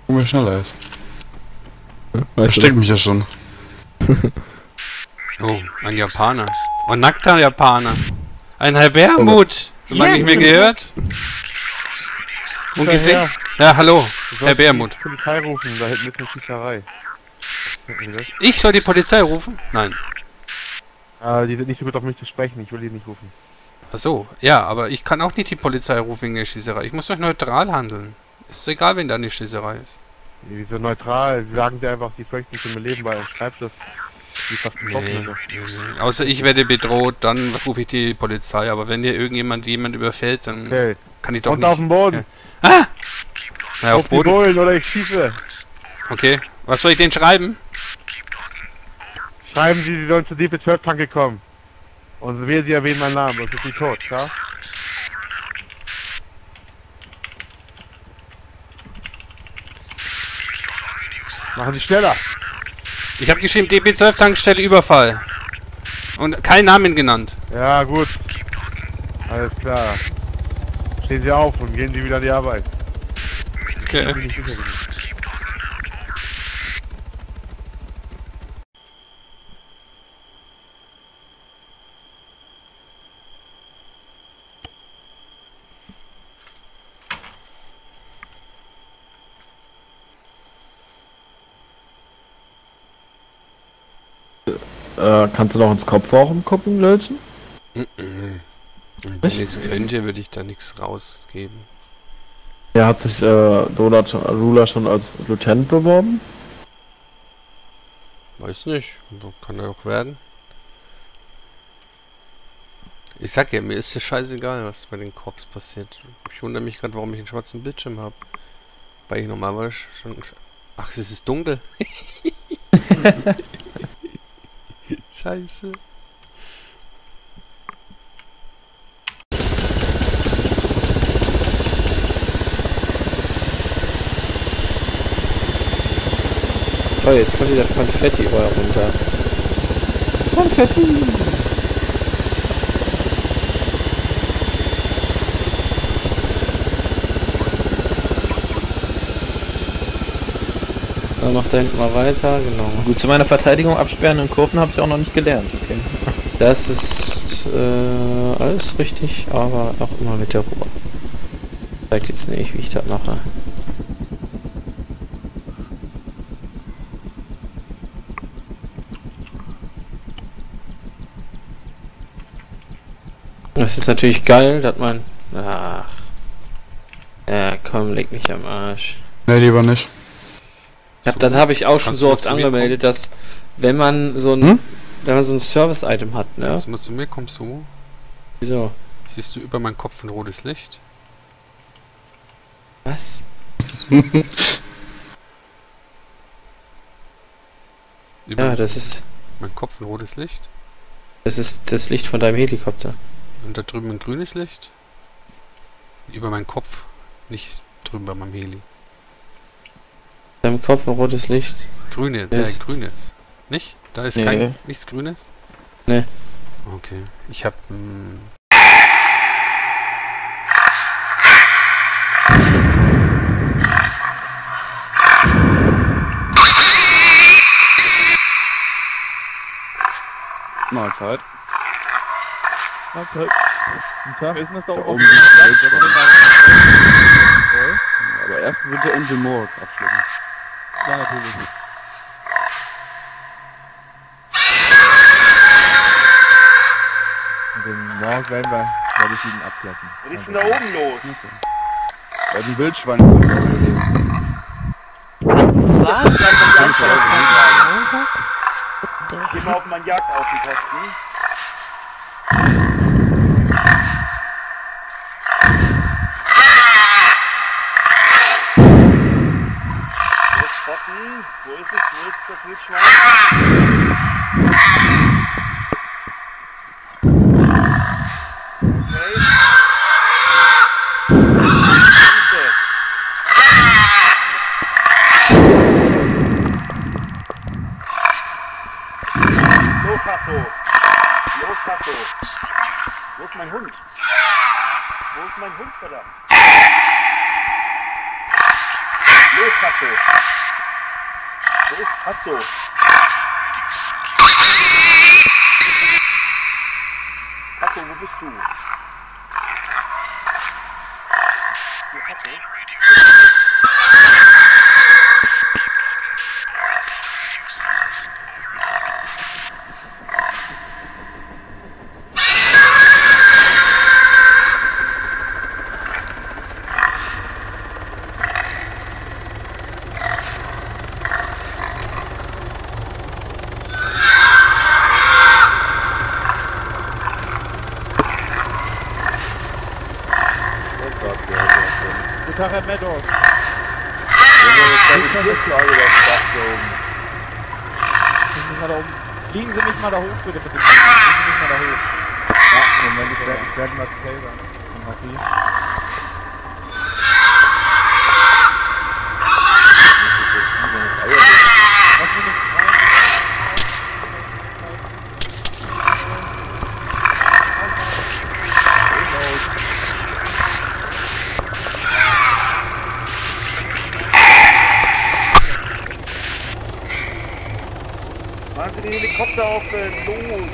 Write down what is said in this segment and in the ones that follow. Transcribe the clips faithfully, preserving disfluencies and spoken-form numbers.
Guck mal, wie schneller ist. Versteck mich ja schon. Oh, ein Japaner. Ein nackter Japaner. Ein Herr Bermut. Du yeah, nicht mehr gehört? Und gesehen? Ja, hallo, Herr Bermut. Polizei rufen, da hinten ist eine Schießerei. Ich soll die Polizei rufen? Nein. Ah, die sind nicht so gut auf mich zu sprechen, ich will die nicht rufen. Ach so, ja, aber ich kann auch nicht die Polizei rufen wegen der Schießerei. Ich muss doch neutral handeln. Ist egal, wenn da eine Schießerei ist. Wieso neutral? Sie sagen dir einfach, die fürchten sich um ihr Leben, weil ein Schreibschrift die fast getroffen Nee, ist. nee, nee. Außer ich werde bedroht, dann rufe ich die Polizei. Aber wenn hier irgendjemand jemand überfällt, dann okay. kann ich doch Und nicht... auf dem Boden! Ja. Ah! Ja, auf, auf Boden. Die Bullen oder ich schieße! Okay, was soll ich denn schreiben? Schreiben Sie, Sie sollen zur Deep zwölf Tanke kommen. Und wir, Sie erwähnen meinen Namen, sonst ist Sie tot, klar? Machen Sie schneller! Ich habe geschrieben, D B zwölf Tankstelle Überfall. Und keinen Namen genannt. Ja, gut. Alles klar. Stehen Sie auf und gehen Sie wieder an die Arbeit. Okay. Äh, kannst du noch ins Kopfrauchen gucken, Lötchen? Wenn ich nichts könnte, würde ich da nichts rausgeben. Ja, hat sich äh, Donut Rula schon als Lieutenant beworben? Weiß nicht, kann er auch werden. Ich sag ja, mir ist es scheißegal, was bei den Cops passiert. Ich wundere mich gerade, warum ich einen schwarzen Bildschirm habe. Weil ich normalerweise schon... Ach, es ist dunkel. Scheiße. Toll, jetzt kommt wieder Konfetti überall runter. Konfetti! Dann macht da hinten mal weiter, genau. Gut, zu meiner Verteidigung absperren in Kurven habe ich auch noch nicht gelernt, okay. Das ist äh, alles richtig, aber auch immer mit der Ruhe. Zeigt jetzt nicht, wie ich das mache. Das ist natürlich geil, dass man... Ach... Ja, komm, leg mich am Arsch. Ne, lieber nicht. Ja, So, dann habe ich auch schon so oft zu mir angemeldet, dass wenn man so ein Hm? wenn man so ein Service-Item hat, ne? Kannst du mal zu mir kommen, so? Wieso? Siehst du über meinen Kopf ein rotes Licht? Was? Über Ja, das ist mein Kopf ein rotes Licht? das ist das Licht von deinem Helikopter. Und da drüben ein grünes Licht? Über meinen Kopf, nicht drüben bei meinem Heli. Deinem Kopf ein rotes Licht? Grüne, Yes. äh, grünes. Nicht? Da ist Nee. kein, nichts Grünes? Nee. Okay. Ich hab, hm, Mahlzeit. Okay. Guten Tag, ist das da Da oben? oben ist der Wildschwein. Aber erst wird der Insel Morg abschleppen. Ja, natürlich. Und den Morgen werden wir, werde ich ihn abklappen. Was ist denn da oben los? Bei den Wildschwein. Was? Dann kommt die Anzeige. Geh mal auf meinen Jagdaufenposten. Wo ist Spotten? Wo ist es? Wo ist das Wildschwein? Okay. Danke. Los, Tasso! Los, Tasso! Wo ist mein Hund? Wo ist mein Hund, verdammt? Los, Tasso. Los, Tasso. Tasso, wo bist du? Hier, Tasso. Gitarre Meadows. Fliegen Sie mich mal da hoch, bitte, bitte. Fliegen Sie mich mal da hoch. Ja, Moment, ich werde, ich werde mal selber. Machen Sie den Helikopter auf, äh, los!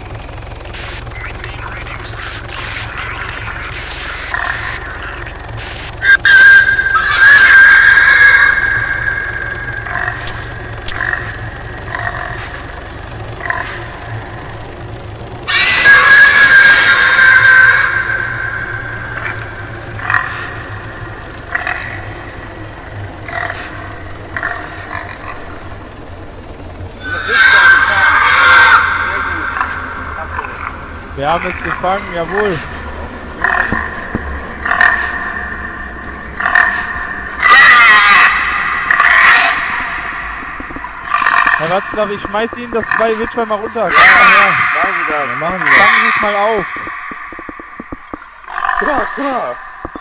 Wir haben es gefangen, jawohl. Herr Watzlaw, ich schmeiß Ihnen das zwei Witcher mal runter. Ja, ja, machen Sie das. Ja, machen Sie das. Fangen Sie es mal auf. Klar, klar.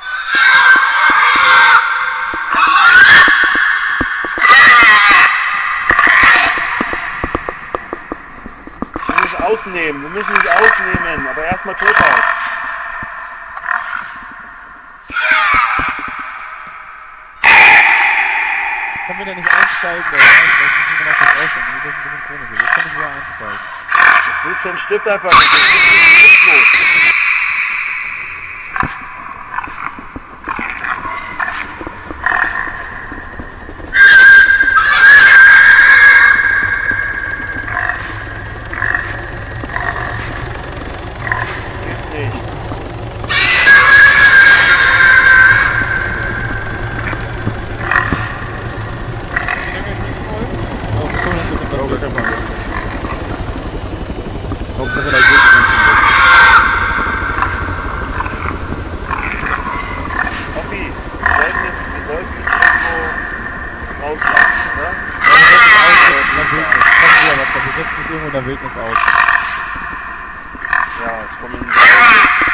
Wir müssen es ausnehmen, wir müssen es ausnehmen, aber erstmal tot aus. Können wir da nicht einsteigen? Da müssen wir noch kurz aussteigen. Wir müssen ein bisschen Krone gehen. Jetzt können wir wieder einsteigen. Das Bildschirm stirbt einfach nicht. Das ist nutzlos. In der Wildnis aus. Ja, ich komme in die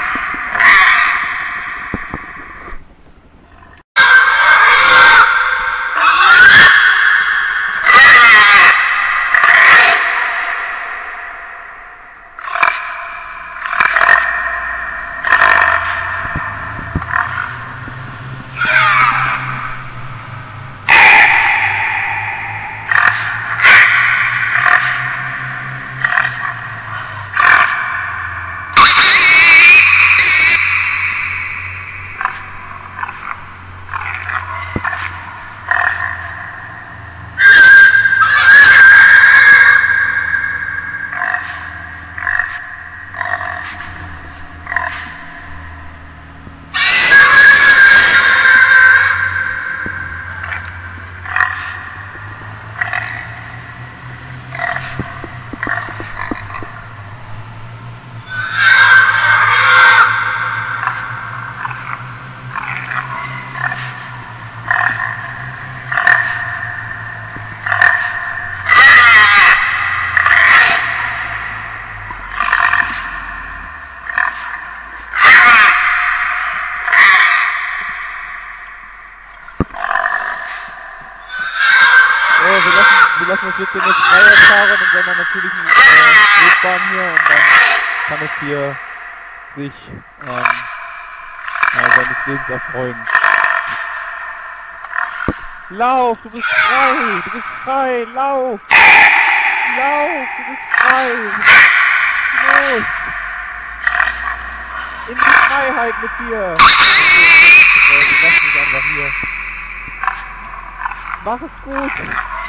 wir lassen uns jetzt den jetzt freier fahren und dann an natürlich eine äh, Wegbahn hier und dann kann es hier sich ähm, ja, seines Lebens erfreuen. Lauf, du bist frei! Du bist frei! Lauf! Lauf, du bist frei! Los! In die Freiheit mit dir! Lass mich einfach hier. Mach es gut!